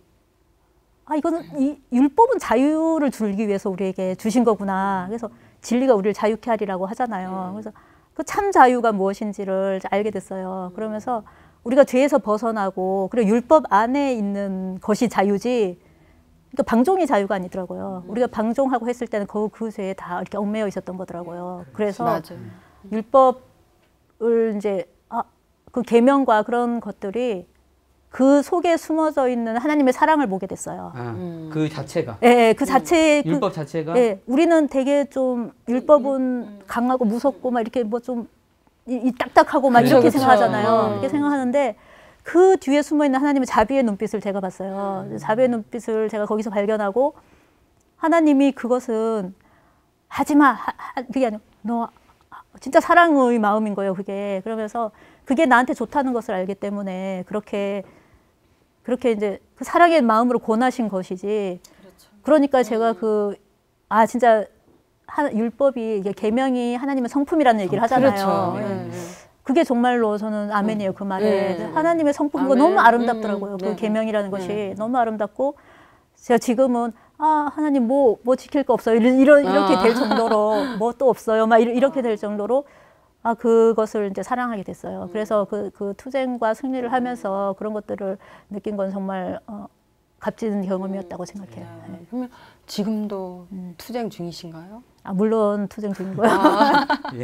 Speaker 3: 아, 이거는 이 율법은 자유를 주기 위해서 우리에게 주신 거구나. 그래서 진리가 우리를 자유케 하리라고 하잖아요. 그래서 그 참 자유가 무엇인지를 알게 됐어요. 그러면서 우리가 죄에서 벗어나고 그리고 율법 안에 있는 것이 자유지 그러니까 방종이 자유가 아니더라고요. 우리가 방종하고 했을 때는 그, 그 죄에 다 이렇게 얽매여 있었던 거더라고요. 그래서
Speaker 2: 맞아요.
Speaker 3: 율법을 이제 아, 그 계명과 그런 것들이 그 속에 숨어져 있는 하나님의 사랑을 보게 됐어요.
Speaker 1: 아,
Speaker 2: 음.
Speaker 1: 그 자체가
Speaker 3: 예, 예, 그 자체의 그,
Speaker 1: 율법 자체가
Speaker 3: 예, 우리는 되게 좀 율법은 강하고 무섭고 막 이렇게 뭐 좀 이, 이 딱딱하고 막
Speaker 1: 그쵸,
Speaker 3: 이렇게
Speaker 1: 그쵸.
Speaker 3: 생각하잖아요.
Speaker 2: 음.
Speaker 3: 이렇게 생각하는데 그 뒤에 숨어 있는 하나님의 자비의 눈빛을 제가 봤어요. 자비의 눈빛을 제가 거기서 발견하고 하나님이 그것은 하지 마. 하, 하, 그게 아니고 너 진짜 사랑의 마음인 거예요. 그게 그러면서 그게 나한테 좋다는 것을 알기 때문에 그렇게 그렇게 이제 그 사랑의 마음으로 권하신 것이지.
Speaker 2: 그렇죠.
Speaker 3: 그러니까 제가 그 아 진짜 하, 율법이 이게 계명이 하나님의 성품이라는 얘기를 하잖아요.
Speaker 2: 그렇죠.
Speaker 3: 예.
Speaker 2: 네.
Speaker 3: 그게 정말로 저는 아멘이에요. 그 말에
Speaker 2: 네.
Speaker 3: 하나님의 성품 그거
Speaker 2: 아멘.
Speaker 3: 너무 아름답더라고요.
Speaker 2: 음,
Speaker 3: 그
Speaker 2: 네.
Speaker 3: 계명이라는 것이
Speaker 2: 네.
Speaker 3: 너무 아름답고 제가 지금은 아 하나님 뭐 뭐 지킬 거 없어요. 이런 이런- 이렇게
Speaker 2: 아.
Speaker 3: 될 정도로 뭐 또 없어요. 막 이러- 이렇게 될 정도로 아 그것을 이제 사랑하게 됐어요. 그래서 그 그 투쟁과 승리를 하면서 그런 것들을 느낀 건 정말 어, 값진 경험이었다고 생각해요. 네.
Speaker 2: 네. 그러면 지금도 투쟁 중이신가요?
Speaker 3: 아 물론 투쟁 중이고요.
Speaker 2: 아,
Speaker 1: 예.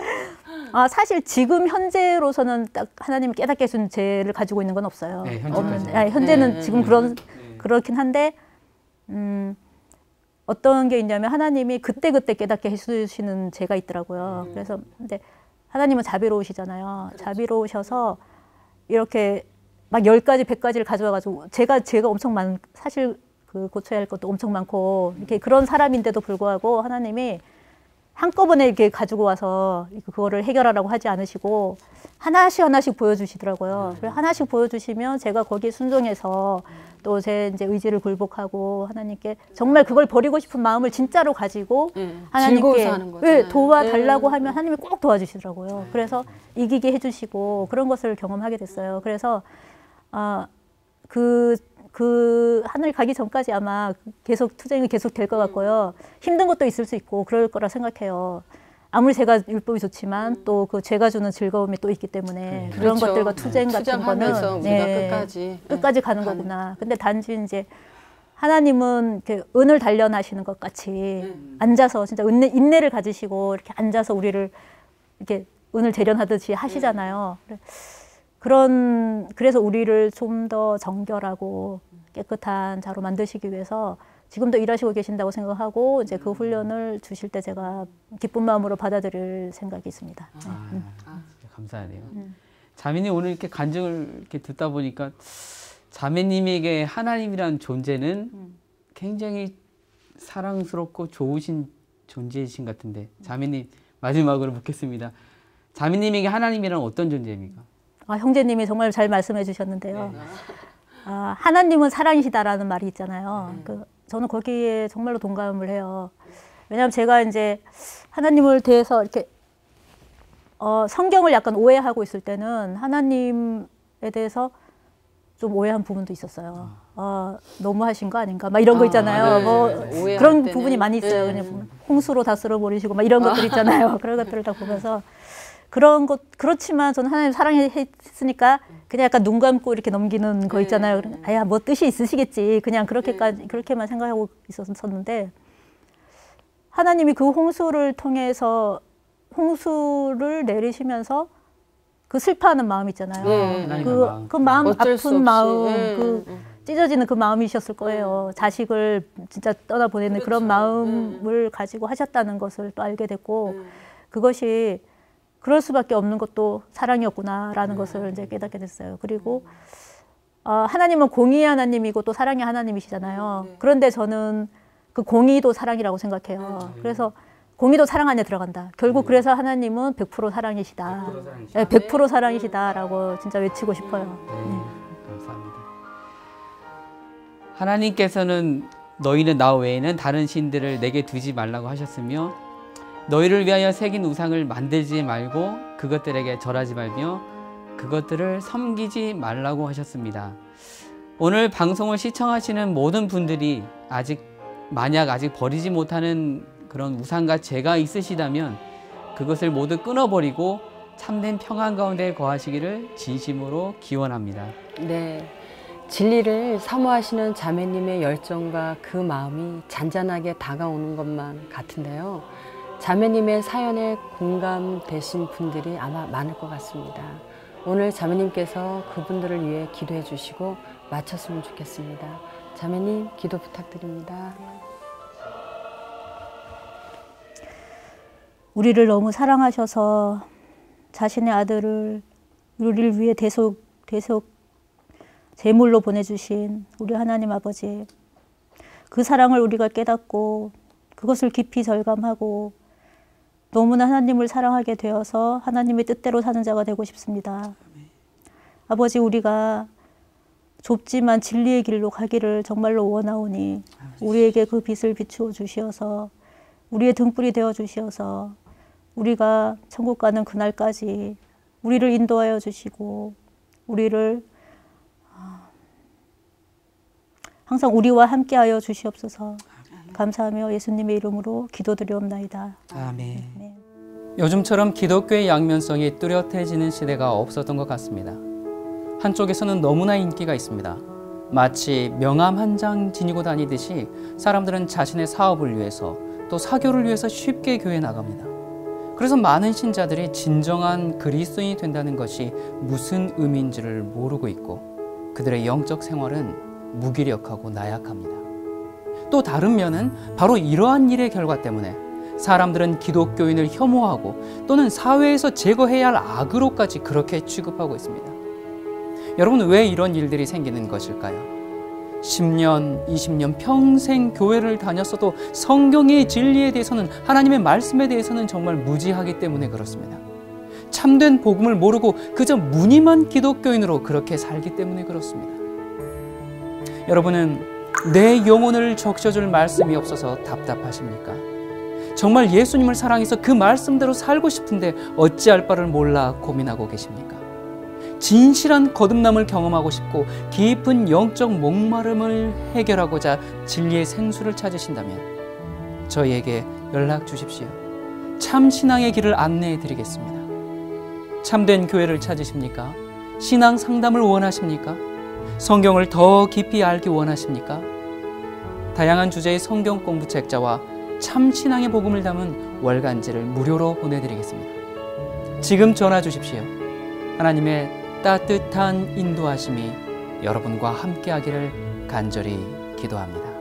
Speaker 3: 아 사실 지금 현재로서는 딱 하나님이 깨닫게 해준 죄를 가지고 있는 건 없어요.
Speaker 1: 네, 현재까지는.
Speaker 3: 없는데, 아니, 현재는
Speaker 2: 네,
Speaker 3: 지금
Speaker 2: 네,
Speaker 3: 그런
Speaker 1: 네.
Speaker 3: 그렇긴 한데 음, 어떤 게 있냐면 하나님이 그때 그때 깨닫게 해주시는 죄가 있더라고요.
Speaker 2: 음.
Speaker 3: 그래서 근데 하나님은 자비로우시잖아요.
Speaker 2: 그렇죠.
Speaker 3: 자비로우셔서 이렇게 막 열 가지, 백 가지를 가져와가지고 제가 제가 엄청 많 사실 그 고쳐야 할 것도 엄청 많고 이렇게 그런 사람인데도 불구하고 하나님이 한꺼번에 이렇게 가지고 와서 그거를 해결하라고 하지 않으시고 하나씩 하나씩 보여주시더라고요. 그래서 하나씩 보여주시면 제가 거기에 순종해서 또 제 이제 의지를 굴복하고 하나님께 정말 그걸 버리고 싶은 마음을 진짜로 가지고
Speaker 2: 네.
Speaker 3: 하나님께
Speaker 2: 즐거워서 하는 거잖아요.
Speaker 3: 네, 도와달라고
Speaker 2: 네.
Speaker 3: 하면 하나님이 꼭 도와주시더라고요. 그래서 이기게 해주시고 그런 것을 경험하게 됐어요. 그래서 아, 그, 그 하늘 가기 전까지 아마 계속 투쟁이 계속 될 것 같고요. 힘든 것도 있을 수 있고 그럴 거라 생각해요. 아무리 제가 율법이 좋지만 또 그 죄가 주는 즐거움이 또 있기 때문에 그런
Speaker 2: 그렇죠.
Speaker 3: 것들과 투쟁 같은
Speaker 2: 투쟁하면서
Speaker 3: 거는
Speaker 2: 우리가
Speaker 3: 네,
Speaker 2: 끝까지
Speaker 3: 끝까지 가는
Speaker 2: 가는.
Speaker 3: 거구나. 근데 단지 이제 하나님은 이렇게 은을 단련하시는 것 같이 앉아서 진짜 인내, 인내를 가지시고 이렇게 앉아서 우리를 이렇게 은을 재련하듯이 하시잖아요. 그런 그래서 우리를 좀 더 정결하고 깨끗한 자로 만드시기 위해서 지금도 일하시고 계신다고 생각하고 이제 그 훈련을 주실 때 제가 기쁜 마음으로 받아들일 생각이 있습니다. 네.
Speaker 1: 아, 진짜 감사하네요.
Speaker 3: 음.
Speaker 1: 자매님 오늘 이렇게 간증을 이렇게 듣다 보니까 자매님에게 하나님이란 존재는
Speaker 3: 음.
Speaker 1: 굉장히 사랑스럽고 좋으신 존재이신 것 같은데 자매님 마지막으로 묻겠습니다. 자매님에게 하나님이란 어떤 존재입니까?
Speaker 3: 아, 형제님이 정말 잘 말씀해 주셨는데요.
Speaker 1: 네.
Speaker 3: 아, 하나님은 사랑이시다라는 말이 있잖아요. 그, 저는 거기에 정말로 동감을 해요. 왜냐하면 제가 이제 하나님을 대해서 이렇게 어, 성경을 약간 오해하고 있을 때는 하나님에 대해서 좀 오해한 부분도 있었어요. 어, 너무하신 거 아닌가? 막 이런 거
Speaker 2: 아,
Speaker 3: 있잖아요.
Speaker 2: 네,
Speaker 3: 뭐
Speaker 2: 네, 네. 오해할
Speaker 3: 그런
Speaker 2: 때는.
Speaker 3: 부분이 많이 있어요.
Speaker 2: 네.
Speaker 3: 그냥 보면 홍수로 다 쓸어버리시고 막 이런 것들 있잖아요. 그런 것들을 다 보면서 그런 것 그렇지만 저는 하나님 사랑했으니까 그냥 약간 눈 감고 이렇게 넘기는 거 있잖아요.
Speaker 2: 네.
Speaker 3: 아야 뭐 뜻이 있으시겠지. 그냥 그렇게까지 그렇게만 생각하고 있었는데 하나님이 그 홍수를 통해서 홍수를 내리시면서 그 슬퍼하는 마음 있잖아요.
Speaker 2: 네.
Speaker 1: 하나님의
Speaker 3: 그,
Speaker 1: 마음.
Speaker 3: 그 마음
Speaker 2: 어쩔 수
Speaker 3: 아픈
Speaker 2: 없이.
Speaker 3: 마음,
Speaker 2: 네.
Speaker 3: 그 찢어지는 그 마음이셨을 거예요. 자식을 진짜 떠나보내는 그런
Speaker 2: 그렇죠.
Speaker 3: 마음을 가지고 하셨다는 것을 또 알게 됐고
Speaker 2: 음.
Speaker 3: 그것이 그럴 수밖에 없는 것도 사랑이었구나라는 것을 이제 깨닫게 됐어요. 그리고 어, 하나님은 공의의 하나님이고 또 사랑의 하나님이시잖아요.
Speaker 2: 네.
Speaker 3: 그런데 저는 그 공의도 사랑이라고 생각해요. 그래서 공의도 사랑 안에 들어간다. 결국 그래서 하나님은 백 퍼센트 사랑이시다.
Speaker 1: 백 퍼센트 사랑이시다.
Speaker 3: 네, 백 퍼센트 사랑이시다라고 진짜 외치고 싶어요.
Speaker 1: 네, 감사합니다. 하나님께서는 너희는 나 외에는 다른 신들을 내게 두지 말라고 하셨으며 너희를 위하여 새긴 우상을 만들지 말고 그것들에게 절하지 말며 그것들을 섬기지 말라고 하셨습니다. 오늘 방송을 시청하시는 모든 분들이 아직 만약 아직 버리지 못하는 그런 우상과 죄가 있으시다면 그것을 모두 끊어버리고 참된 평안 가운데 거하시기를 진심으로 기원합니다.
Speaker 2: 네. 진리를 사모하시는 자매님의 열정과 그 마음이 잔잔하게 다가오는 것만 같은데요. 자매님의 사연에 공감되신 분들이 아마 많을 것 같습니다. 오늘 자매님께서 그분들을 위해 기도해 주시고 마쳤으면 좋겠습니다. 자매님 기도 부탁드립니다.
Speaker 3: 우리를 너무 사랑하셔서 자신의 아들을 우리를 위해 대속, 대속 제물로 보내주신 우리 하나님 아버지, 그 사랑을 우리가 깨닫고 그것을 깊이 절감하고 너무나 하나님을 사랑하게 되어서 하나님의 뜻대로 사는 자가 되고 싶습니다. 아버지, 우리가 좁지만 진리의 길로 가기를 정말로 원하오니 우리에게 그 빛을 비추어 주시어서 우리의 등불이 되어 주시어서 우리가 천국 가는 그날까지 우리를 인도하여 주시고 우리를 항상 우리와 함께하여 주시옵소서. 감사하며 예수님의 이름으로 기도드리옵나이다.
Speaker 1: 아멘.
Speaker 3: 네.
Speaker 1: 요즘처럼 기독교의 양면성이 뚜렷해지는 시대가 없었던 것 같습니다. 한쪽에서는 너무나 인기가 있습니다. 마치 명함 한 장 지니고 다니듯이 사람들은 자신의 사업을 위해서 또 사교를 위해서 쉽게 교회에 나갑니다. 그래서 많은 신자들이 진정한 그리스도인이 된다는 것이 무슨 의미인지를 모르고 있고 그들의 영적 생활은 무기력하고 나약합니다. 또 다른 면은 바로 이러한 일의 결과 때문에 사람들은 기독교인을 혐오하고 또는 사회에서 제거해야 할 악으로까지 그렇게 취급하고 있습니다. 여러분, 왜 이런 일들이 생기는 것일까요? 십 년, 이십 년 평생 교회를 다녔어도 성경의 진리에 대해서는, 하나님의 말씀에 대해서는 정말 무지하기 때문에 그렇습니다. 참된 복음을 모르고 그저 무늬만 기독교인으로 그렇게 살기 때문에 그렇습니다. 여러분은 내 영혼을 적셔줄 말씀이 없어서 답답하십니까? 정말 예수님을 사랑해서 그 말씀대로 살고 싶은데 어찌할 바를 몰라 고민하고 계십니까? 진실한 거듭남을 경험하고 싶고 깊은 영적 목마름을 해결하고자 진리의 생수를 찾으신다면 저희에게 연락 주십시오. 참 신앙의 길을 안내해 드리겠습니다. 참된 교회를 찾으십니까? 신앙 상담을 원하십니까? 성경을 더 깊이 알기 원하십니까? 다양한 주제의 성경 공부 책자와 참 신앙의 복음을 담은 월간지를 무료로 보내드리겠습니다. 지금 전화 주십시오. 하나님의 따뜻한 인도하심이 여러분과 함께하기를 간절히 기도합니다.